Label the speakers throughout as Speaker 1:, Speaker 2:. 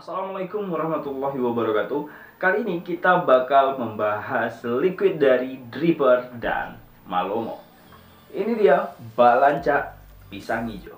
Speaker 1: Assalamualaikum warahmatullahi wabarakatuh. Kali ini kita bakal membahas liquid dari Dripper dan Malomo. Ini dia Balanca pisang hijau.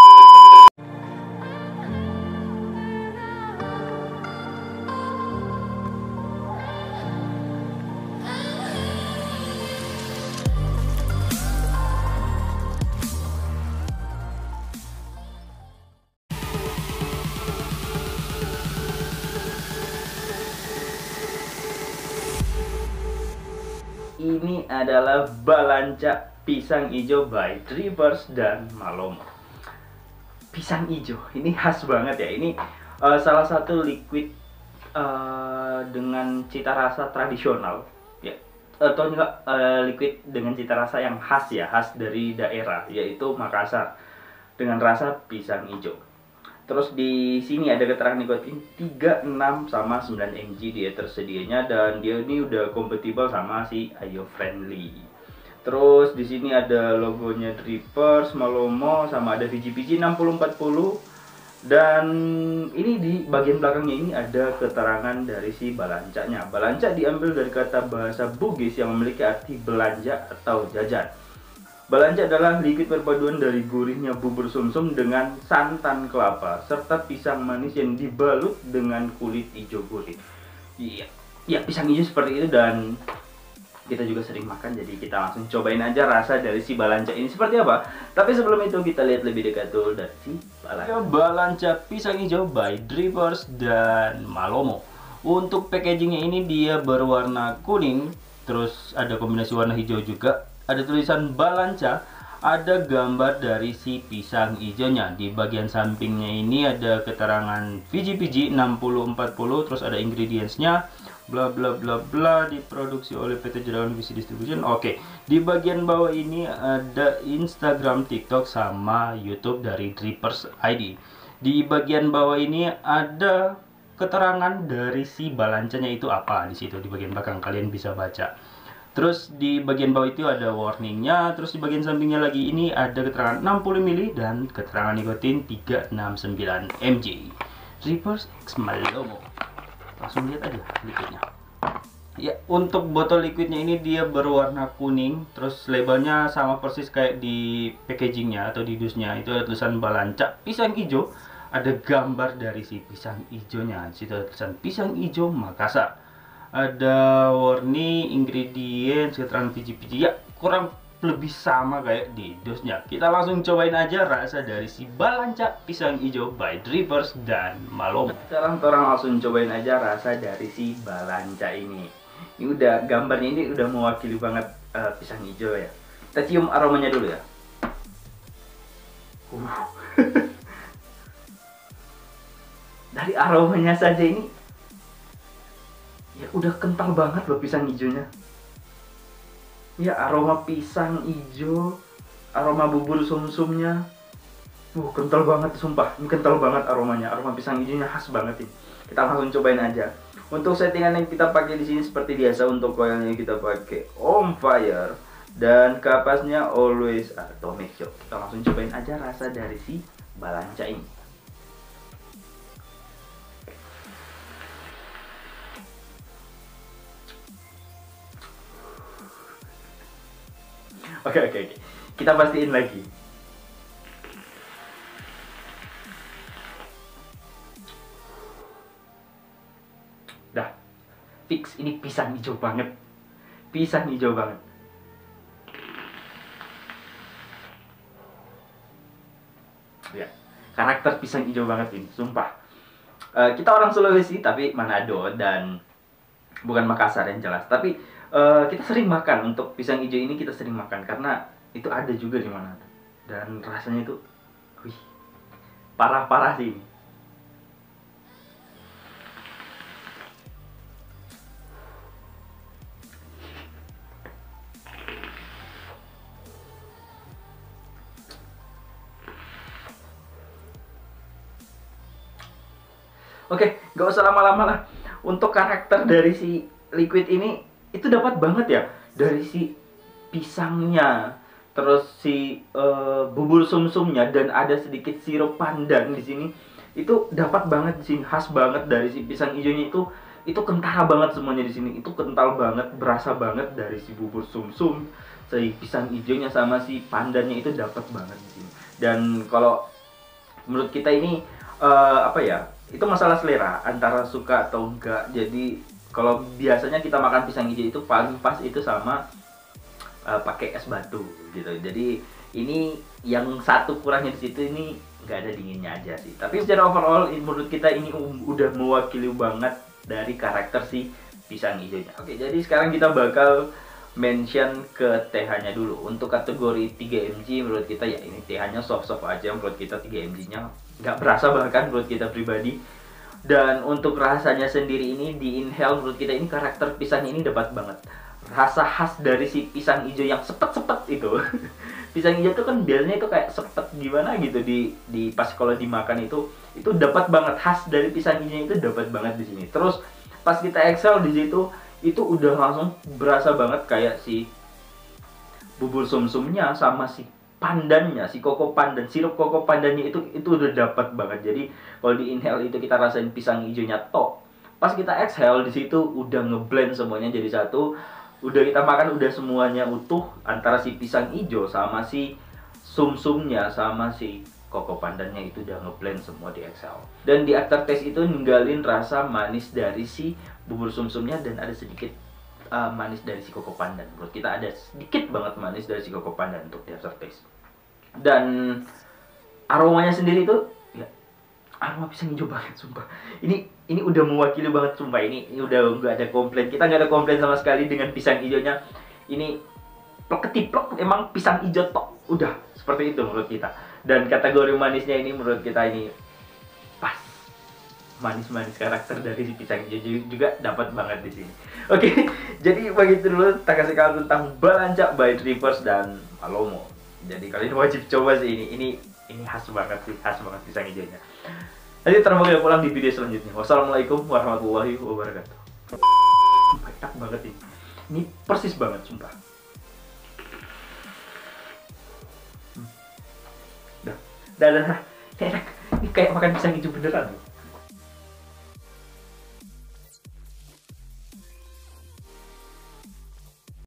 Speaker 1: Ini adalah Balanca pisang hijau by Drippers dan Malomo. Pisang hijau ini khas banget ya. Ini salah satu liquid dengan cita rasa tradisional ya, atau enggak liquid dengan cita rasa yang khas ya, khas dari daerah, yaitu Makassar, dengan rasa pisang hijau. Terus di sini ada keterangan nikotin 36 sama 9 mg dia tersedianya, dan dia ini udah kompatibel sama si IO friendly. Terus di sini ada logonya Drippers, Malomo, sama ada VGPG 6040. Dan ini di bagian belakangnya ini ada keterangan dari si balancanya. Balanca diambil dari kata bahasa Bugis yang memiliki arti belanja atau jajan. Balanca adalah liquid perpaduan dari gurihnya bubur sumsum dengan santan kelapa serta pisang manis yang dibalut dengan kulit hijau gurih. Iya, ya pisang hijau seperti itu, dan kita juga sering makan, jadi kita langsung cobain aja rasa dari si Balanca ini seperti apa. Tapi sebelum itu kita lihat lebih dekat dulu dari si Balanca. Balanca pisang hijau by Drippers dan Malomo. Untuk packagingnya ini dia berwarna kuning, terus ada kombinasi warna hijau juga. Ada tulisan Balanca, ada gambar dari si pisang hijaunya. Di bagian sampingnya ini ada keterangan VGPG 6040, terus ada ingredientsnya, bla bla bla bla, diproduksi oleh PT Jerawan Visi Distribution. Oke, di bagian bawah ini ada Instagram, TikTok, sama YouTube dari Drippers ID. Di bagian bawah ini ada keterangan dari si Balancanya itu apa di situ, di bagian belakang kalian bisa baca. Terus di bagian bawah itu ada warningnya. Terus di bagian sampingnya lagi ini ada keterangan 60 ml dan keterangan nikotin 369 mg. Drippers X Malomo. Langsung lihat aja liquidnya. Ya, untuk botol liquidnya ini dia berwarna kuning. Terus labelnya sama persis kayak di packagingnya atau di dusnya. Itu ada tulisan Balanca pisang hijau. Ada gambar dari si pisang hijaunya. Di situ ada tulisan pisang hijau Makassar. Ada warning, ingredients, keterangan PG-PG, ya kurang lebih sama kayak di dusnya. Kita langsung cobain aja rasa dari si Balanca pisang hijau by Drippers dan Malomo. Sekarang orang langsung cobain aja rasa dari si Balanca ini. Ini udah gambarnya ini udah mewakili banget pisang hijau ya. Kita cium aromanya dulu ya. Dari aromanya saja ini ya udah kental banget loh pisang hijaunya. Ya, aroma pisang hijau, aroma bubur sumsumnya. Kental banget sumpah. Ini kental banget aromanya. Aroma pisang hijaunya khas banget ini. Kita langsung cobain aja. Untuk settingan yang kita pakai di sini seperti biasa, untuk koilnya kita pakai on fire dan kapasnya always atomic shock. Kita langsung cobain aja rasa dari si Balanca ini. Oke. Kita pastiin lagi. Dah, fix ini pisang hijau banget. Pisang hijau banget. Ya, karakter pisang hijau banget ini, sumpah. Kita orang Sulawesi tapi Manado dan bukan Makassar yang jelas. Tapi kita sering makan, untuk pisang hijau ini kita sering makan karena itu ada juga di Manado, dan rasanya itu wih, parah-parah sih ini. Oke, gak usah lama-lama lah. Untuk karakter dari si liquid ini itu dapat banget ya, dari si pisangnya, terus si bubur sumsumnya, dan ada sedikit sirup pandan di sini. itu dapat banget di sini, khas banget dari si pisang hijaunya itu kentara banget semuanya di sini, itu kental banget, berasa banget dari si bubur sumsum, si pisang hijaunya sama si pandannya itu dapat banget di sini. Dan kalau menurut kita ini apa ya, itu masalah selera antara suka atau enggak. Jadi kalau biasanya kita makan pisang hijau itu paling pas itu sama pakai es batu gitu. Jadi ini yang satu kurangnya di situ, ini nggak ada dinginnya aja sih. Tapi secara overall menurut kita ini udah mewakili banget dari karakter si pisang hijaunya. Oke, jadi sekarang kita bakal mention ke TH-nya dulu. Untuk kategori 3mg menurut kita ya ini TH-nya soft-soft aja, menurut kita 3mg-nya nggak berasa bahkan menurut kita pribadi. Dan untuk rasanya sendiri ini di inhale menurut kita ini karakter pisangnya ini dapat banget. Rasa khas dari si pisang hijau yang sepet-sepet itu. Pisang hijau itu kan biasanya itu kayak sepet gimana gitu di pas kalau dimakan itu dapat banget, khas dari pisang hijau itu dapat banget di sini. Terus pas kita exhale di situ itu udah langsung berasa banget kayak si bubur sumsumnya sama si pandannya, si koko pandan, sirup koko pandannya itu udah dapat banget. Jadi kalau di inhale itu kita rasain pisang hijaunya tok. Pas kita exhale di situ udah ngeblend semuanya jadi satu. Udah kita makan udah semuanya utuh antara si pisang hijau sama si sumsumnya sama si koko pandannya itu udah ngeblend semua di exhale. Dan di aftertaste itu ninggalin rasa manis dari si bubur sumsumnya dan ada sedikit manis dari si koko pandan. Menurut kita ada sedikit banget manis dari si koko pandan untuk di aftertaste. Dan aromanya sendiri tuh ya aroma pisang hijau banget sumpah. Ini udah mewakili banget sumpah. Ini udah nggak ada komplain. Kita nggak ada komplain sama sekali dengan pisang hijaunya. Ini plek ketiplek emang pisang hijau tok. Udah seperti itu menurut kita. Dan kategori manisnya ini menurut kita ini pas. Manis-manis karakter dari si pisang hijau juga dapat banget di sini. Oke, jadi begitu dulu tak kasih kalian tentang Balanca by Trivers dan Malomo. Jadi kalian wajib coba sih ini khas banget sih, khas banget pisang hijaunya. Nanti terbang pulang di video selanjutnya. Wassalamualaikum warahmatullahi wabarakatuh. Enak banget ini. Ini persis banget sumpah. Dah. Enak. Ini kayak makan pisang hijau beneran.